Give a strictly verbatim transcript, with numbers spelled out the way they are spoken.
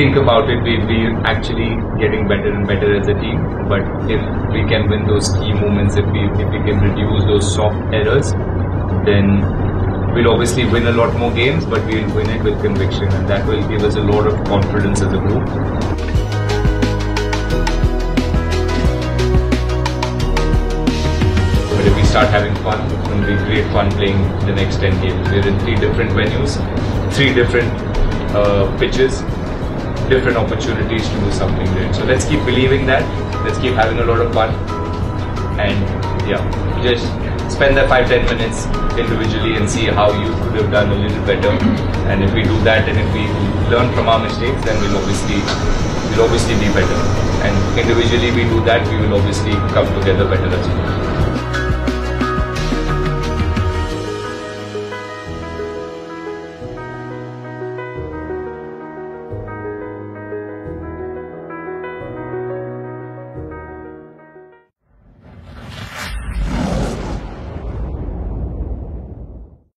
think about it, we, we're actually getting better and better as a team. But if we can win those key moments, if we, if we can reduce those soft errors, then we'll obviously win a lot more games, but we'll win it with conviction, and that will give us a lot of confidence as a group. But if we start having fun, it's going to be great fun playing the next ten games. We're in three different venues, three different uh, pitches, different opportunities to do something great. So let's keep believing that. Let's keep having a lot of fun, and yeah, just spend that five ten minutes individually and see how you could have done a little better. And if we do that, and if we learn from our mistakes, then we'll obviously we'll obviously be better. And individually we do that, we will obviously come together better as well.